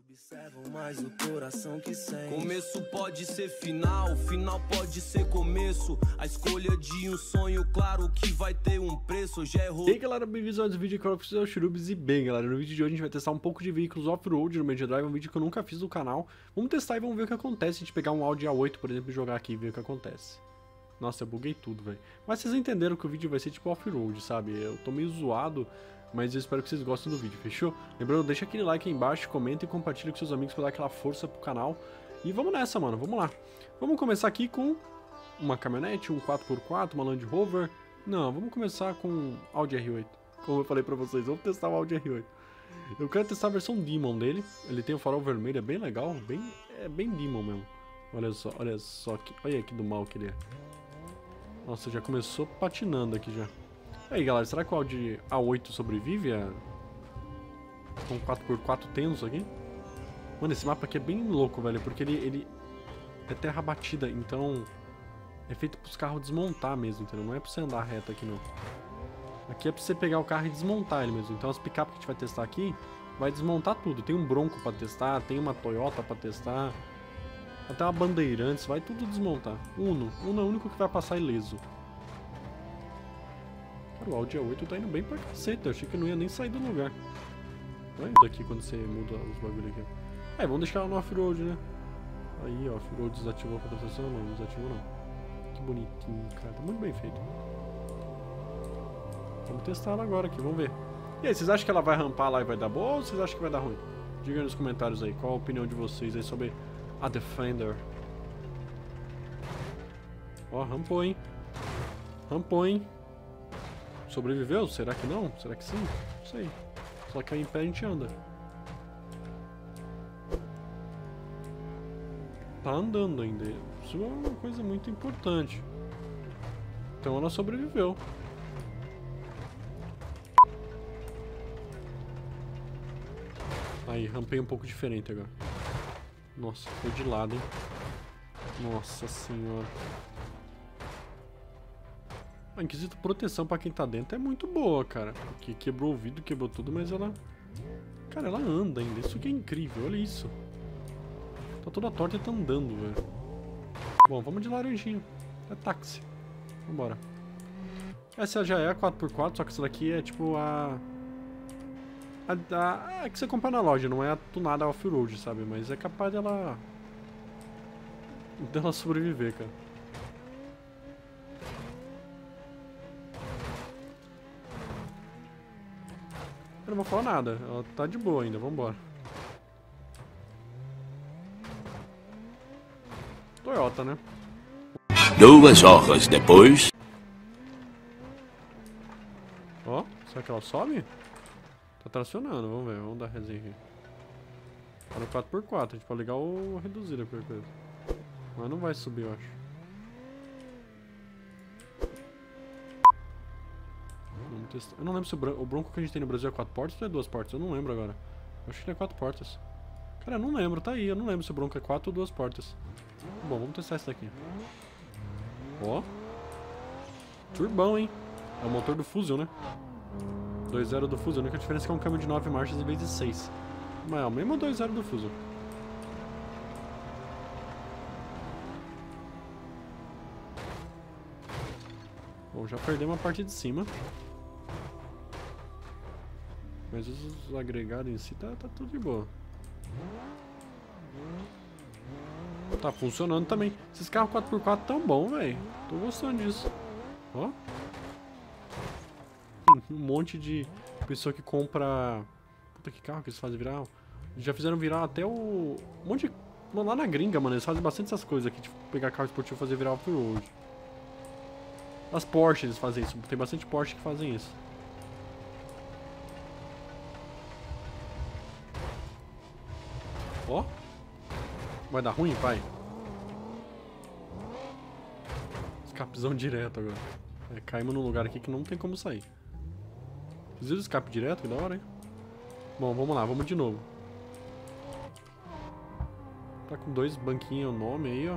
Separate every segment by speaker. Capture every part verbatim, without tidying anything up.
Speaker 1: Observam mais o coração que sente.
Speaker 2: Começo pode ser final, final pode ser começo. A escolha de um sonho, claro que vai ter um preço. Já errou.
Speaker 3: E aí galera, bem-vindos a mais um vídeo aqui, eu sou o Churubis. E bem galera, no vídeo de hoje a gente vai testar um pouco de veículos off-road no Mega Drive. Um vídeo que eu nunca fiz no canal. Vamos testar e vamos ver o que acontece. A gente pegar um Audi A oito, por exemplo, e jogar aqui e ver o que acontece. Nossa, eu buguei tudo, velho. Mas vocês entenderam que o vídeo vai ser tipo off-road, sabe? Eu tô meio zoado, mas eu espero que vocês gostem do vídeo, fechou? Lembrando, deixa aquele like aí embaixo, comenta e compartilha com seus amigos pra dar aquela força pro canal. E vamos nessa, mano, vamos lá. Vamos começar aqui com uma caminhonete, um quatro por quatro, uma Land Rover. Não, vamos começar com Audi R oito. Como eu falei pra vocês, vamos testar o Audi R oito. Eu quero testar a versão Demon dele. Ele tem o farol vermelho, é bem legal, bem, é bem Demon mesmo. Olha só, olha só, que, olha aqui do mal que ele é. Nossa, já começou patinando aqui já. E aí galera, será que o Audi A oito sobrevive a... com quatro por quatro tenso aqui? Mano, esse mapa aqui é bem louco, velho, porque ele, ele é terra batida, então é feito pros carros desmontar mesmo, entendeu? Não é pra você andar reto aqui não. Aqui é pra você pegar o carro e desmontar ele mesmo. Então as picapes que a gente vai testar aqui, vai desmontar tudo. Tem um Bronco pra testar, tem uma Toyota pra testar, até uma Bandeirantes, vai tudo desmontar. Uno, Uno é o único que vai passar ileso. Cara, o Audi A oito tá indo bem pra caceta, eu achei que não ia nem sair do lugar. Olha daqui quando você muda os bagulho aqui. É, vamos deixar ela no off-road, né? Aí, ó, off-road desativou a proteção, não, não desativou não. Que bonitinho, cara, tá muito bem feito. Vamos testar ela agora aqui, vamos ver. E aí, vocês acham que ela vai rampar lá e vai dar boa ou vocês acham que vai dar ruim? Diga aí nos comentários aí, qual a opinião de vocês aí sobre a Defender. Ó, rampou, hein? Rampou, hein? Sobreviveu? Será que não? Será que sim? Não sei. Só que aí em pé a gente anda. Tá andando ainda. Isso é uma coisa muito importante. Então ela sobreviveu. Aí, rampei um pouco diferente agora. Nossa, foi de lado, hein? Nossa senhora. A quesito proteção pra quem tá dentro é muito boa, cara. Porque quebrou o vidro, quebrou tudo, mas ela... Cara, ela anda ainda. Isso que é incrível, olha isso. Tá toda torta e tá andando, velho. Bom, vamos de laranjinho. É táxi. Vambora. Essa já é a quatro por quatro, só que essa daqui é tipo a... A, a, a que você compra na loja, não é a tunada off-road, sabe? Mas é capaz dela... dela sobreviver, cara. Eu não vou falar nada, ela tá de boa ainda, vambora. Toyota, né?
Speaker 4: Duas horas depois.
Speaker 3: Ó, será que ela sobe? Tá tracionando, vamos ver, vamos dar resenha aqui. Tá no quatro por quatro, a gente pode ligar o reduzido, qualquer coisa. Mas não vai subir, eu acho. Vamos testar. Eu não lembro se o, bron o Bronco que a gente tem no Brasil é quatro portas ou é duas portas, eu não lembro agora. Eu acho que ele é quatro portas. Cara, eu não lembro, tá aí, eu não lembro se o Bronco é quatro ou duas portas. Bom, vamos testar esse daqui. Ó. Turbão, hein? É o motor do Fusion, né? dois zero do Fusion, a única diferença é que é um câmbio de nove marchas em vez de seis. Mas é o mesmo dois zero do Fusion. Bom, já perdemos a parte de cima. Mas os agregados em si tá, tá tudo de boa. Tá funcionando também. Esses carros quatro por quatro tão bom, velho. Tô gostando disso. Ó. Um monte de pessoa que compra... Puta, que carro que eles fazem viral. Já fizeram viral até o... Um monte de... Lá na gringa, mano, eles fazem bastante essas coisas aqui. Tipo, pegar carro esportivo e fazer viral off-road. As Porsche eles fazem isso. Tem bastante Porsche que fazem isso. Ó. Vai dar ruim, pai? Escapezão direto agora. É, caímos num lugar aqui que não tem como sair. Vocês viram o escape direto? Que da hora, hein? Bom, vamos lá, vamos de novo. Tá com dois banquinhos o nome aí, ó.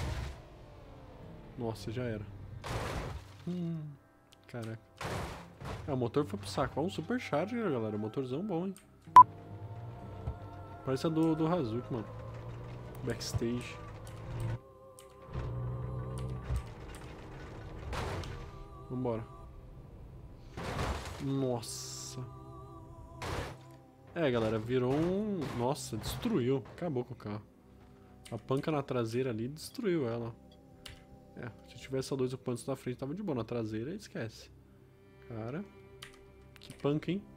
Speaker 3: Nossa, já era. Hum, caraca. É, o motor foi pro saco. Ó, um supercharger, galera. Motorzão bom, hein? Parece a do, do Hazuki, mano. Backstage. Vambora. Nossa. É, galera, virou um... Nossa, destruiu. Acabou com o carro. A panca na traseira ali destruiu ela. É, se tivesse a dois ocupantes na frente, tava de boa. Na traseira, esquece. Cara, que panca, hein?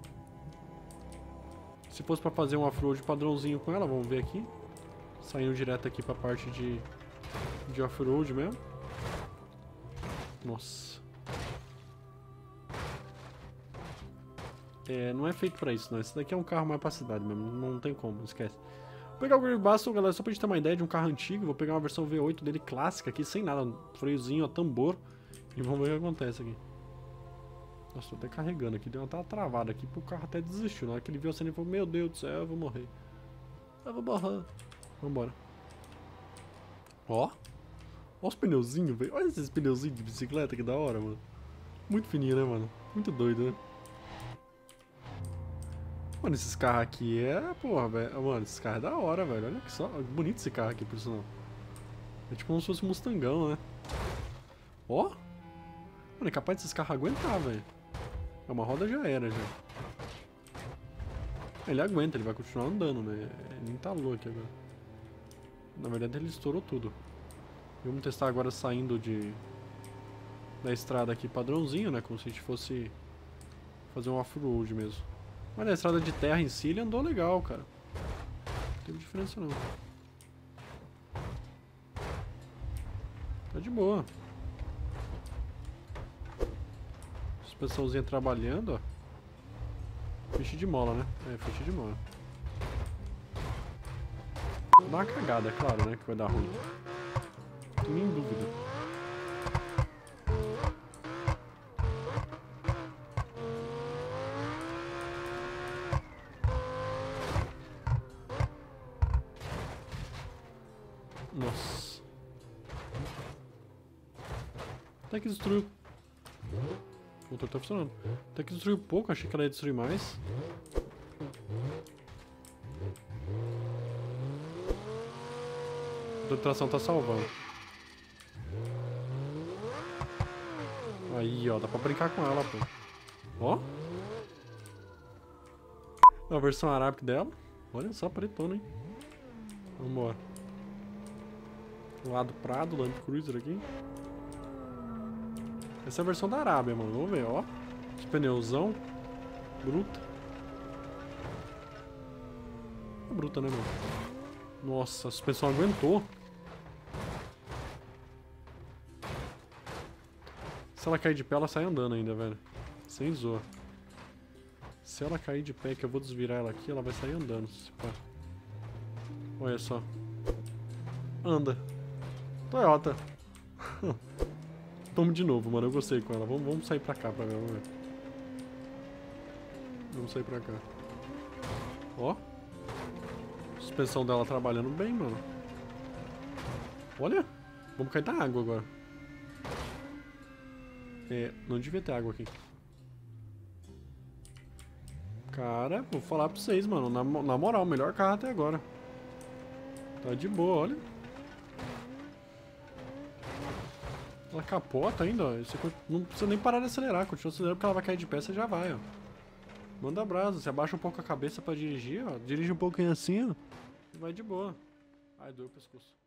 Speaker 3: Se fosse pra fazer um off-road padrãozinho com ela, vamos ver aqui. Saindo direto aqui pra parte de, de off-road mesmo. Nossa. É, não é feito pra isso, não. Esse daqui é um carro mais pra cidade mesmo. Não tem como, esquece. Vou pegar o Grave Baston, galera, só pra gente ter uma ideia de um carro antigo. Vou pegar uma versão V oito dele clássica aqui, sem nada. Um freiozinho, ó, tambor. E vamos ver o que acontece aqui. Nossa, tô até carregando aqui. Deu uma travada aqui, pro carro até desistiu. Na hora que ele viu a cena, ele falou, meu Deus do céu, eu vou morrer. Eu vou morrer. Vambora. Ó. Ó os pneuzinhos, velho. Olha esses pneuzinhos de bicicleta, que da hora, mano. Muito fininho, né, mano? Muito doido, né? Mano, esses carros aqui é... Porra, velho. Mano, esses carros é da hora, velho. Olha que só... Bonito esse carro aqui, por sinal. É tipo como se fosse um Mustangão, né? Ó. Mano, é capaz desses carros aguentar, velho. É, uma roda já era, já. Ele aguenta, ele vai continuar andando, né? Ele nem tá louco aqui agora. Na verdade, ele estourou tudo. Vamos testar agora saindo de... Da estrada aqui padrãozinho, né? Como se a gente fosse... Fazer um off-road mesmo. Mas na estrada de terra em si, ele andou legal, cara. Não teve diferença, não. Tá de boa. Suspensãozinha trabalhando, ó. Ficha de mola, né? É, ficha de mola. Vou dar uma cagada, é claro, né? Que vai dar ruim. Não tem nem dúvida. Nossa. Até que destruiu. O motor tá funcionando. Até que destruiu pouco, achei que ela ia destruir mais. A tração tá salvando. Aí, ó, dá pra brincar com ela, pô. Ó. A versão arábica dela. Olha só, pretona, hein. Vambora. Lado Prado, Land Cruiser aqui. Essa é a versão da Arábia, mano. Vamos ver, ó. Os pneuzão. Bruta. É bruta, né, mano? Nossa, a suspensão aguentou. Se ela cair de pé, ela sai andando ainda, velho. Sem zoa. Se ela cair de pé, que eu vou desvirar ela aqui, ela vai sair andando. Olha só. Anda. Toyota. Tamo de novo, mano. Eu gostei com ela. Vamos, vamos sair pra cá pra ver. Vamos ver. Vamos sair pra cá. Ó. Suspensão dela trabalhando bem, mano. Olha. Vamos cair na água agora. É, não devia ter água aqui. Cara, vou falar pra vocês, mano. Na, na moral, o melhor carro até agora. Tá de boa, olha. Ela capota ainda, ó. Você não precisa nem parar de acelerar. Continua acelerando porque ela vai cair de pé, você já vai, ó. Manda brasa. Você abaixa um pouco a cabeça pra dirigir, ó. Dirige um pouquinho assim, ó. E vai de boa. Ai, doeu o pescoço.